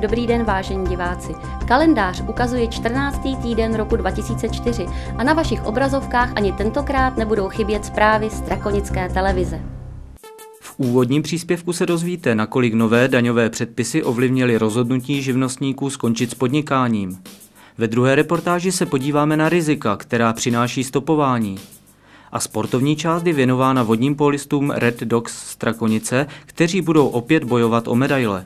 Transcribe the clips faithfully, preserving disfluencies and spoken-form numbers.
Dobrý den, vážení diváci. Kalendář ukazuje čtrnáctý týden roku dva tisíce čtyři a na vašich obrazovkách ani tentokrát nebudou chybět zprávy z Strakonické televize. V úvodním příspěvku se dozvíte, nakolik nové daňové předpisy ovlivnily rozhodnutí živnostníků skončit s podnikáním. Ve druhé reportáži se podíváme na rizika, která přináší stopování. A sportovní část je věnována vodním polistům Red Dogs Strakonice, kteří budou opět bojovat o medaile.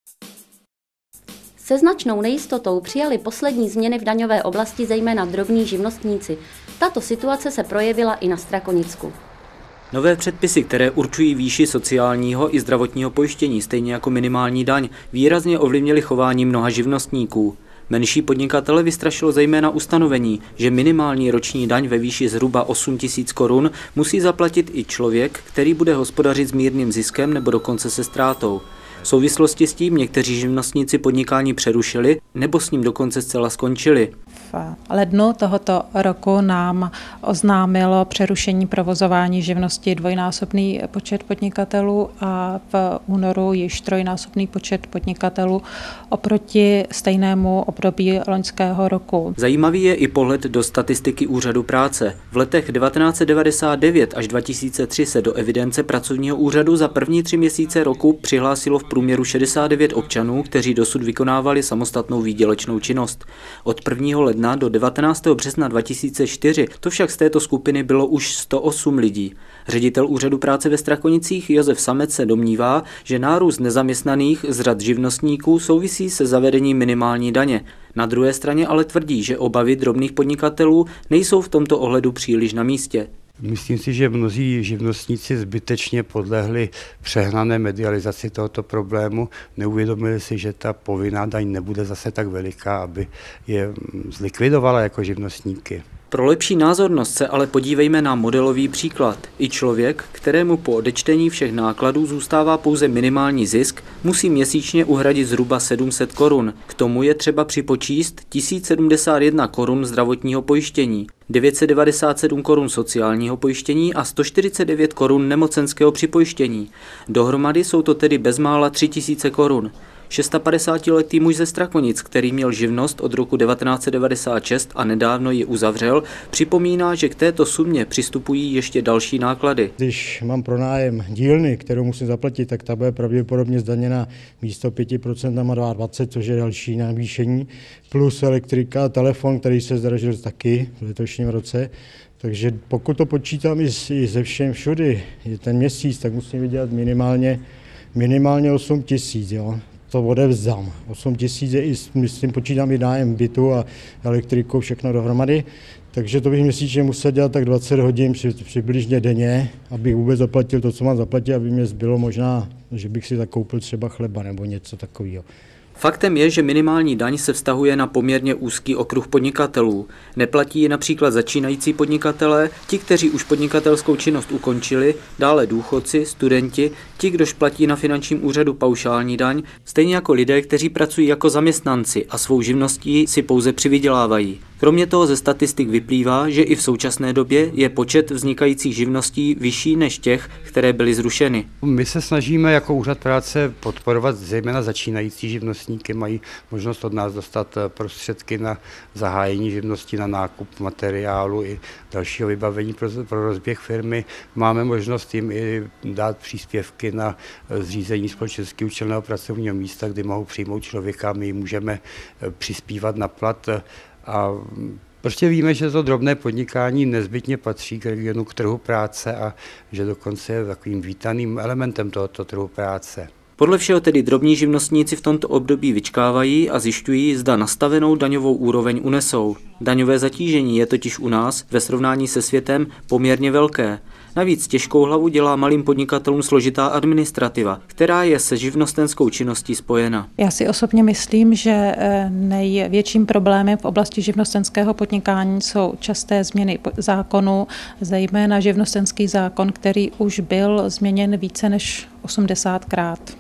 Se značnou nejistotou přijali poslední změny v daňové oblasti zejména drobní živnostníci. Tato situace se projevila i na Strakonicku. Nové předpisy, které určují výši sociálního i zdravotního pojištění, stejně jako minimální daň, výrazně ovlivnily chování mnoha živnostníků. Menší podnikatele vystrašilo zejména ustanovení, že minimální roční daň ve výši zhruba osm tisíc korun musí zaplatit i člověk, který bude hospodařit s mírným ziskem nebo dokonce se ztrátou. V souvislosti s tím někteří živnostníci podnikání přerušili nebo s ním dokonce zcela skončili. V lednu tohoto roku nám oznámilo přerušení provozování živnosti dvojnásobný počet podnikatelů a v únoru již trojnásobný počet podnikatelů oproti stejnému období loňského roku. Zajímavý je i pohled do statistiky Úřadu práce. V letech devatenáct set devadesát devět až dva tisíce tři se do evidence pracovního úřadu za první tři měsíce roku přihlásilo v průměru šedesát devět občanů, kteří dosud vykonávali samostatnou výdělečnou činnost. Od prvního ledna do devatenáctého března dva tisíce čtyři to však z této skupiny bylo už sto osm lidí. Ředitel Úřadu práce ve Strakonicích Josef Samec se domnívá, že nárůst nezaměstnaných z řad živnostníků souvisí se zavedením minimální daně. Na druhé straně ale tvrdí, že obavy drobných podnikatelů nejsou v tomto ohledu příliš na místě. Myslím si, že mnozí živnostníci zbytečně podlehli přehnané medializaci tohoto problému. Neuvědomili si, že ta povinná daň nebude zase tak veliká, aby je zlikvidovala jako živnostníky. Pro lepší názornost se ale podívejme na modelový příklad. I člověk, kterému po odečtení všech nákladů zůstává pouze minimální zisk, musí měsíčně uhradit zhruba sedm set korun. K tomu je třeba připočíst tisíc sedmdesát jedna korun zdravotního pojištění, devět set devadesát sedm korun sociálního pojištění a sto čtyřicet devět korun nemocenského připojištění. Dohromady jsou to tedy bezmála tři tisíce korun. šedesátiletý muž ze Strakonic, který měl živnost od roku devatenáct set devadesát šest a nedávno ji uzavřel, připomíná, že k této sumě přistupují ještě další náklady. Když mám pronájem dílny, kterou musím zaplatit, tak ta bude pravděpodobně zdaněna místo pět procent na dvacet dva, což je další navýšení, plus elektrika, telefon, který se zdražil taky v letošním roce. Takže pokud to počítám i se všem všudy, ten měsíc, tak musím vydělat minimálně, minimálně osm tisíc, jo. To odevzdám. osm tisíc je i, myslím, počítám i nájem bytu a elektriku, všechno dohromady. Takže to bych měsíčně musel dělat tak dvacet hodin při, přibližně denně, abych vůbec zaplatil to, co mám zaplatit, aby mě zbylo možná, že bych si tak koupil třeba chleba nebo něco takového. Faktem je, že minimální daň se vztahuje na poměrně úzký okruh podnikatelů. Neplatí ji například začínající podnikatelé, ti, kteří už podnikatelskou činnost ukončili, dále důchodci, studenti, ti, kdož platí na finančním úřadu paušální daň, stejně jako lidé, kteří pracují jako zaměstnanci a svou živností si pouze přivydělávají. Kromě toho ze statistik vyplývá, že i v současné době je počet vznikajících živností vyšší než těch, které byly zrušeny. My se snažíme jako Úřad práce podporovat zejména začínající živnostníky, mají možnost od nás dostat prostředky na zahájení živnosti, na nákup materiálu i dalšího vybavení pro, pro rozběh firmy. Máme možnost jim i dát příspěvky na zřízení společensky účelného pracovního místa, kdy mohou přijmout člověka, my jim můžeme přispívat na plat. A prostě víme, že to drobné podnikání nezbytně patří k regionu, k trhu práce a že dokonce je takovým vítaným elementem tohoto trhu práce. Podle všeho tedy drobní živnostníci v tomto období vyčkávají a zjišťují, zda nastavenou daňovou úroveň unesou. Daňové zatížení je totiž u nás ve srovnání se světem poměrně velké. Navíc těžkou hlavu dělá malým podnikatelům složitá administrativa, která je se živnostenskou činností spojena. Já si osobně myslím, že největším problémem v oblasti živnostenského podnikání jsou časté změny zákonů, zejména živnostenský zákon, který už byl změněn více než osmdesátkrát.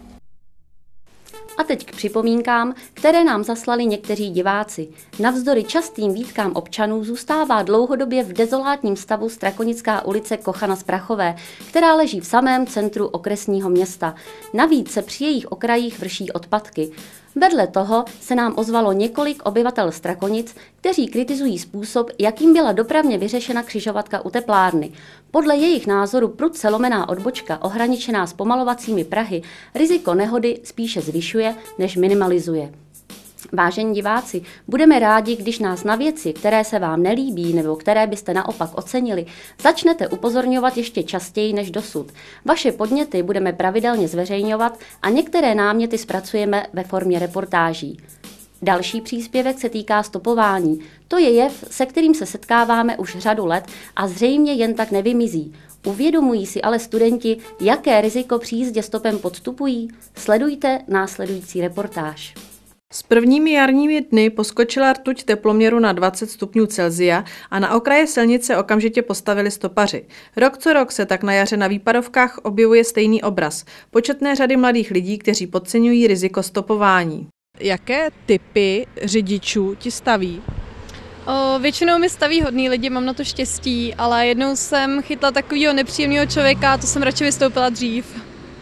A teď k připomínkám, které nám zaslali někteří diváci. Navzdory častým výtkám občanů zůstává dlouhodobě v dezolátním stavu Strakonická ulice Kochana Sprachové, která leží v samém centru okresního města. Navíc se při jejich okrajích vrší odpadky. Vedle toho se nám ozvalo několik obyvatel Strakonic, kteří kritizují způsob, jakým byla dopravně vyřešena křižovatka u teplárny. Podle jejich názoru prudce lomená odbočka ohraničená zpomalovacími prahy riziko nehody spíše zvyšuje, než minimalizuje. Vážení diváci, budeme rádi, když nás na věci, které se vám nelíbí nebo které byste naopak ocenili, začnete upozorňovat ještě častěji než dosud. Vaše podněty budeme pravidelně zveřejňovat a některé náměty zpracujeme ve formě reportáží. Další příspěvek se týká stopování. To je jev, se kterým se setkáváme už řadu let a zřejmě jen tak nevymizí. Uvědomují si ale studenti, jaké riziko při jízdě stopem podstupují? Sledujte následující reportáž. S prvními jarními dny poskočila rtuť teploměru na dvacet stupňů Celsia a na okraje silnice okamžitě postavili stopaři. Rok co rok se tak na jaře na výpadovkách objevuje stejný obraz. Početné řady mladých lidí, kteří podceňují riziko stopování. Jaké typy řidičů ti staví? O, většinou mi staví hodný lidi, mám na to štěstí, ale jednou jsem chytla takového nepříjemného člověka a to jsem radši vystoupila dřív.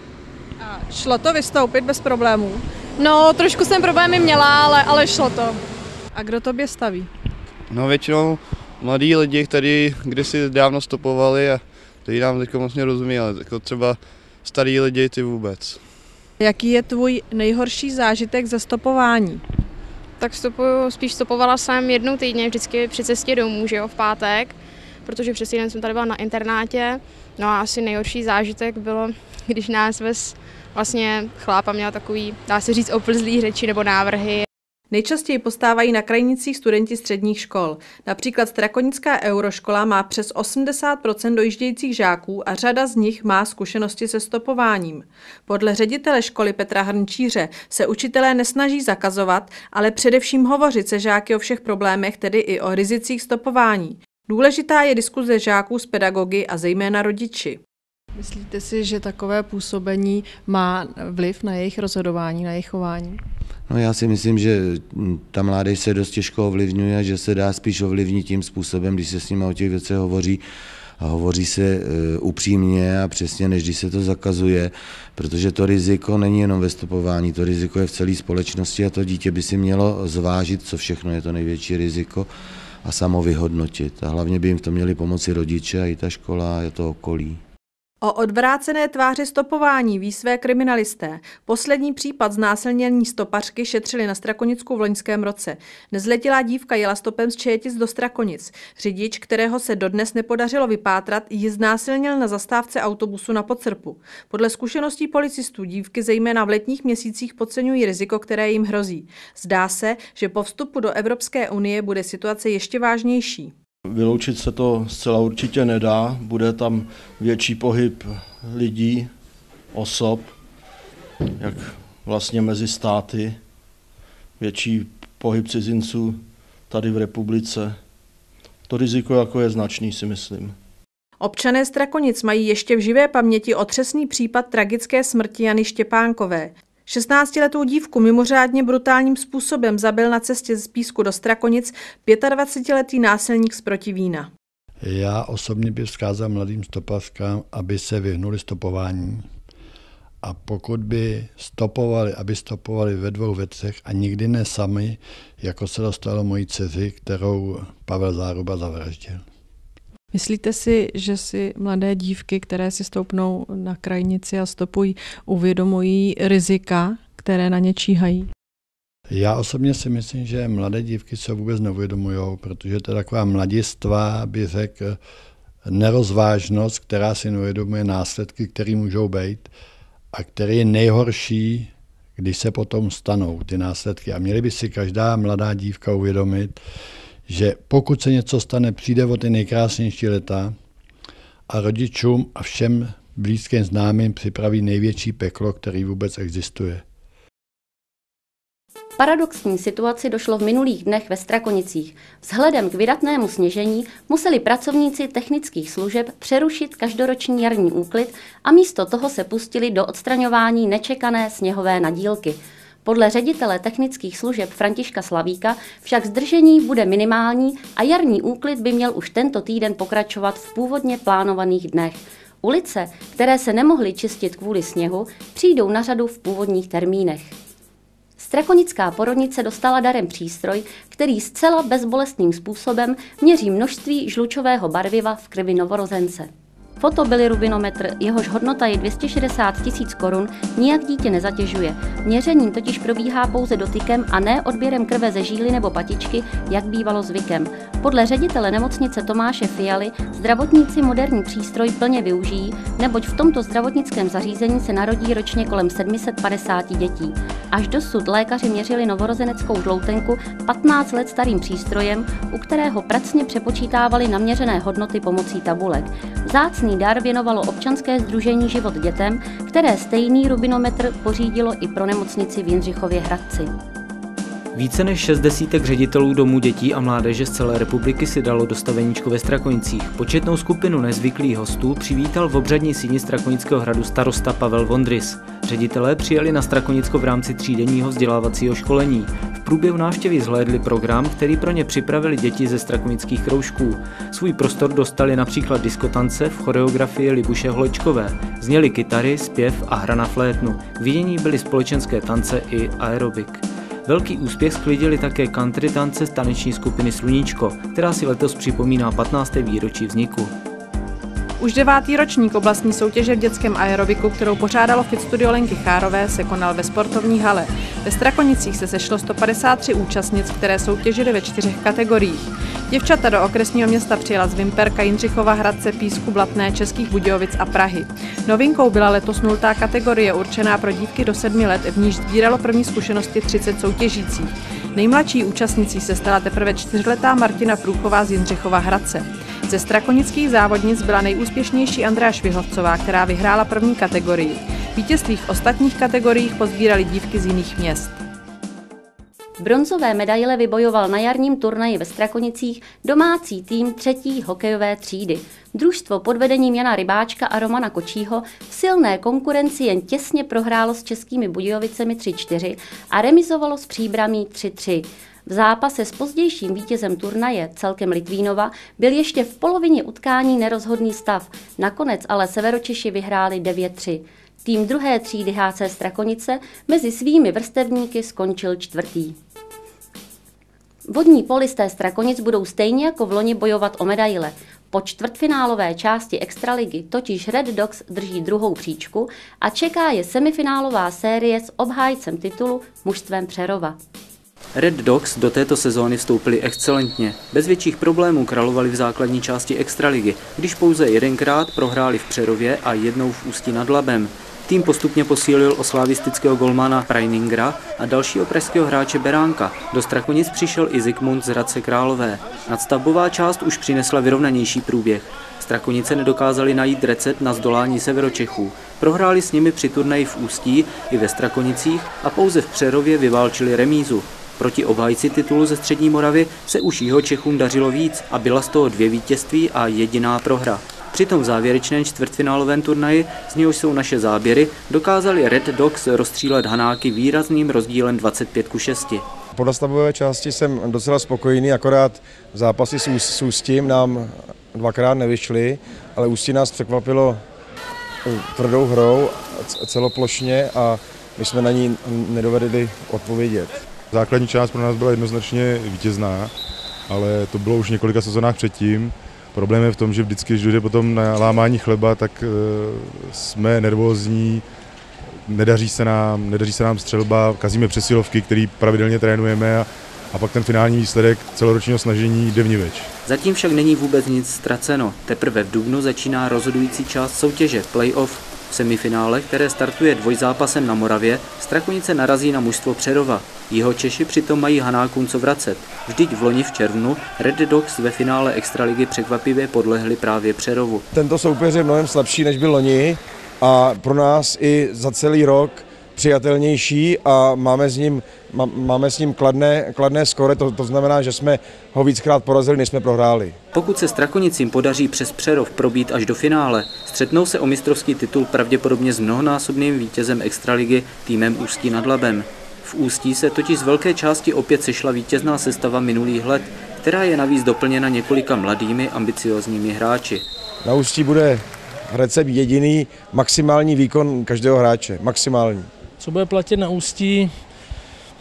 A šlo to vystoupit bez problémů? No, trošku jsem problémy měla, ale, ale šlo to. A kdo tobě staví? No většinou mladí lidi, kteří kdysi dávno stopovali a kteří nám teď vlastně rozumí, ale jako třeba starý lidi ty vůbec. Jaký je tvůj nejhorší zážitek ze stopování? Tak stopuju, spíš stopovala jsem jednou týdně, vždycky při cestě domů, že jo, v pátek, protože přes týden jsem tady byla na internátě. No a asi nejhorší zážitek bylo, když nás vez vlastně chlápa měl takový, dá se říct, oplzlý řeči nebo návrhy. Nejčastěji postávají na krajnicích studenti středních škol. Například Strakonická euroškola má přes osmdesát procent dojíždějících žáků a řada z nich má zkušenosti se stopováním. Podle ředitele školy Petra Hrnčíře se učitelé nesnaží zakazovat, ale především hovořit se žáky o všech problémech, tedy i o rizicích stopování. Důležitá je diskuze žáků s pedagogy a zejména rodiči. Myslíte si, že takové působení má vliv na jejich rozhodování, na jejich chování? No já si myslím, že ta mládež se dost těžko ovlivňuje, že se dá spíš ovlivnit tím způsobem, když se s nimi o těch věcech hovoří a hovoří se upřímně a přesně, než když se to zakazuje, protože to riziko není jenom ve stopování, to riziko je v celé společnosti a to dítě by si mělo zvážit, co všechno je to největší riziko a samo vyhodnotit. A hlavně by jim v tom měli pomoci rodiče a i ta škola a to okolí. O odvrácené tváři stopování ví své kriminalisté. Poslední případ znásilnění stopařky šetřili na Strakonicku v loňském roce. Nezletilá dívka jela stopem z Čejetic do Strakonic. Řidič, kterého se dodnes nepodařilo vypátrat, ji znásilnil na zastávce autobusu na Podsrpu. Podle zkušeností policistů dívky zejména v letních měsících podceňují riziko, které jim hrozí. Zdá se, že po vstupu do Evropské unie bude situace ještě vážnější. Vyloučit se to zcela určitě nedá, bude tam větší pohyb lidí, osob, jak vlastně mezi státy, větší pohyb cizinců tady v republice. To riziko jako je značný, si myslím. Občané Strakonic mají ještě v živé paměti otřesný případ tragické smrti Jany Štěpánkové. šestnáctiletou dívku mimořádně brutálním způsobem zabil na cestě z Písku do Strakonic dvacetiletý násilník z Protivína. Já osobně bych vzkázal mladým stopařkám, aby se vyhnuli stopování. A pokud by stopovali, aby stopovali ve dvou věcech a nikdy ne sami, jako se dostalo mojí dceři, kterou Pavel Záruba zavraždil. Myslíte si, že si mladé dívky, které si stoupnou na krajnici a stopují, uvědomují rizika, které na ně číhají? Já osobně si myslím, že mladé dívky se vůbec neuvědomujou, protože to je taková mladistvá, by řekl, nerozvážnost, která si neuvědomuje následky, které můžou být a které je nejhorší, když se potom stanou ty následky. A měly by si každá mladá dívka uvědomit, že pokud se něco stane, přijde o ty nejkrásnější leta a rodičům a všem blízkým známým připraví největší peklo, který vůbec existuje. Paradoxní situaci došlo v minulých dnech ve Strakonicích. Vzhledem k vydatnému sněžení museli pracovníci technických služeb přerušit každoroční jarní úklid a místo toho se pustili do odstraňování nečekané sněhové nadílky. Podle ředitele technických služeb Františka Slavíka však zdržení bude minimální a jarní úklid by měl už tento týden pokračovat v původně plánovaných dnech. Ulice, které se nemohly čistit kvůli sněhu, přijdou na řadu v původních termínech. Strakonická porodnice dostala darem přístroj, který zcela bezbolestným způsobem měří množství žlučového barviva v krvi novorozence. Fotobilirubinometr, jehož hodnota je dvě stě šedesát tisíc korun, nijak dítě nezatěžuje. Měřením totiž probíhá pouze dotykem a ne odběrem krve ze žíly nebo patičky, jak bývalo zvykem. Podle ředitele nemocnice Tomáše Fialy zdravotníci moderní přístroj plně využijí, neboť v tomto zdravotnickém zařízení se narodí ročně kolem sedm set padesát dětí. Až dosud lékaři měřili novorozeneckou žloutenku patnáct let starým přístrojem, u kterého pracně přepočítávali naměřené hodnoty pomocí tabulek. Vzácný dar věnovalo občanské sdružení Život dětem, které stejný rubinometr pořídilo i pro nemocnici v Jindřichově Hradci. Více než šest desítek ředitelů domů dětí a mládeže z celé republiky si dalo do Staveníčko ve Strakonicích. Početnou skupinu nezvyklých hostů přivítal v obřadní síni Strakonického hradu starosta Pavel Vondris. Ředitelé přijeli na Strakonicko v rámci třídenního vzdělávacího školení. V průběhu návštěvy zhlédli program, který pro ně připravili děti ze strakonických kroužků. Svůj prostor dostali například diskotance v choreografii Libuše Holečkové. Zněly kytary, zpěv a hra na flétnu. K vidění byly společenské tance i aerobik. Velký úspěch sklidili také country tance z taneční skupiny Sluníčko, která si letos připomíná patnácté výročí vzniku. Už devátý ročník oblastní soutěže v dětském aerobiku, kterou pořádalo Fit Studio Lenky Chárové, se konal ve sportovní hale. Ve Strakonicích se sešlo sto padesát tři účastnic, které soutěžily ve čtyřech kategoriích. Děvčata do okresního města přijela z Vimperka, Jindřichova Hradce, Písku, Blatné, Českých Budějovic a Prahy. Novinkou byla letos nultá kategorie určená pro dívky do sedmi let, v níž sbíralo první zkušenosti třicet soutěžících. Nejmladší účastnicí se stala teprve čtyřletá Martina Průchová z Jindřichova Hradce. Ze strakonických závodnic byla nejúspěšnější Andrea Švihovcová, která vyhrála první kategorii. Vítězství v ostatních kategoriích pozbíraly dívky z jiných měst. Bronzové medaile vybojoval na jarním turnaji ve Strakonicích domácí tým třetí hokejové třídy. Družstvo pod vedením Jana Rybáčka a Romana Kočího v silné konkurenci jen těsně prohrálo s Českými Budějovicemi tři čtyři a remizovalo s Příbramí tři tři. V zápase s pozdějším vítězem turnaje, celkem Litvínova, byl ještě v polovině utkání nerozhodný stav. Nakonec ale Severočeši vyhráli devět tři. Tým druhé třídy H C Strakonice mezi svými vrstevníky skončil čtvrtý. Vodní polisté Strakonic budou stejně jako v loni bojovat o medaile. Po čtvrtfinálové části extraligy totiž Red Dogs drží druhou příčku a čeká je semifinálová série s obhájcem titulu mužstvem Přerova. Red Dogs do této sezóny vstoupili excelentně. Bez větších problémů královali v základní části extraligy, když pouze jedenkrát prohráli v Přerově a jednou v Ústí nad Labem. Tým postupně posílil o slavistického golmana Preiningera a dalšího pražského hráče Beránka. Do Strakonic přišel i Zikmund z Hradce Králové. Nadstavbová část už přinesla vyrovnanější průběh. Strakonice nedokázali najít recept na zdolání Severočechů. Prohráli s nimi při turnaji v Ústí i ve Strakonicích a pouze v Přerově vyválčili remízu. Proti obhájci titulu ze Střední Moravy se už Jihočechům dařilo víc a byla z toho dvě vítězství a jediná prohra. Přitom v závěrečném čtvrtfinálovém turnaji, z něhož jsou naše záběry, dokázali Red Dogs rozstřílet Hanáky výrazným rozdílem dvacet pět ku šesti. Po nastavové části jsem docela spokojený, akorát v zápasy s Ústím nám dvakrát nevyšly, ale Ústí nás překvapilo tvrdou hrou celoplošně a my jsme na ní nedovedli odpovědět. Základní část pro nás byla jednoznačně vítězná, ale to bylo už v několika sezónách předtím. Problém je v tom, že vždycky, když dojde potom na lámání chleba, tak jsme nervózní, nedaří se nám, nedaří se nám střelba, kazíme přesilovky, které pravidelně trénujeme a, a pak ten finální výsledek celoročního snažení jde vniveč. Zatím však není vůbec nic ztraceno. Teprve v dubnu začíná rozhodující část soutěže, play-off. V semifinále, které startuje dvojzápasem na Moravě, Strakonice narazí na mužstvo Přerova. Jihočeši přitom mají Hanákům co vracet. Vždyť v loni v červnu Red Dogs ve finále extraligy překvapivě podlehli právě Přerovu. Tento soupeř je mnohem slabší, než byl loni a pro nás i za celý rok přijatelnější a máme s ním, máme s ním kladné, kladné skóre, to, to znamená, že jsme ho víckrát porazili, než jsme prohráli. Pokud se Strakonicím podaří přes Přerov probít až do finále, střetnou se o mistrovský titul pravděpodobně s mnohonásobným vítězem extraligy týmem Ústí nad Labem. V Ústí se totiž z velké části opět sešla vítězná sestava minulých let, která je navíc doplněna několika mladými ambiciózními hráči. Na Ústí bude recept jediný, maximální výkon každého hráče, maximální. Co bude platit na Ústí?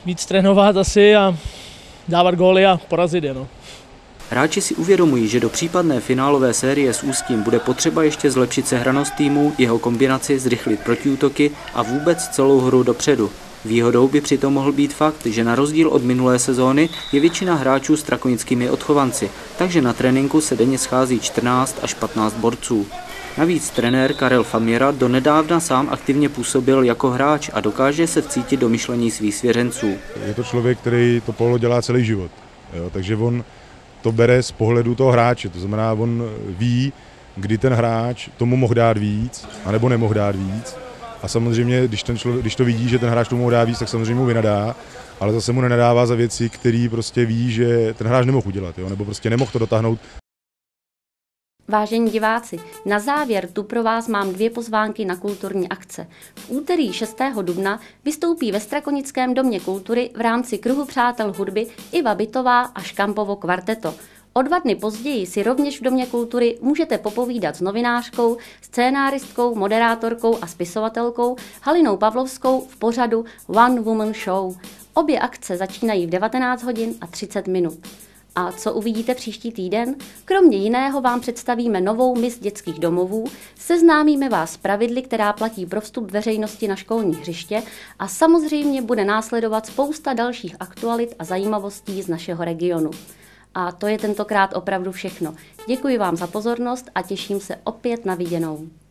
víc trénovat asi a dávat góly a porazit je. No. Hráči si uvědomují, že do případné finálové série s Ústím bude potřeba ještě zlepšit sehranost týmu, jeho kombinaci, zrychlit protiútoky a vůbec celou hru dopředu. Výhodou by přitom mohl být fakt, že na rozdíl od minulé sezóny je většina hráčů strakonickými odchovanci, takže na tréninku se denně schází čtrnáct až patnáct borců. Navíc trenér Karel Faměra donedávna sám aktivně působil jako hráč a dokáže se vcítit do myšlení svých svěřenců. Je to člověk, který to polo dělá celý život, jo, takže on to bere z pohledu toho hráče, to znamená, on ví, kdy ten hráč tomu mohl dát víc, anebo nemohl dát víc. A samozřejmě, když, ten člověk, když to vidí, že ten hráč tomu dá víc, tak samozřejmě mu vynadá, ale zase mu nenadává za věci, který prostě ví, že ten hráč nemohl udělat, jo, nebo prostě nemohl to dotáhnout. Vážení diváci, na závěr tu pro vás mám dvě pozvánky na kulturní akce. V úterý šestého dubna vystoupí ve Strakonickém domě kultury v rámci Kruhu přátel hudby Iva Bytová a Škampovo kvarteto. O dva dny později si rovněž v Domě kultury můžete popovídat s novinářkou, scénáristkou, moderátorkou a spisovatelkou Halinou Pavlovskou v pořadu One Woman Show. Obě akce začínají v devatenáct hodin a třicet minut. A co uvidíte příští týden? Kromě jiného vám představíme novou miss dětských domovů, seznámíme vás s pravidly, která platí pro vstup veřejnosti na školní hřiště a samozřejmě bude následovat spousta dalších aktualit a zajímavostí z našeho regionu. A to je tentokrát opravdu všechno. Děkuji vám za pozornost a těším se opět na viděnou.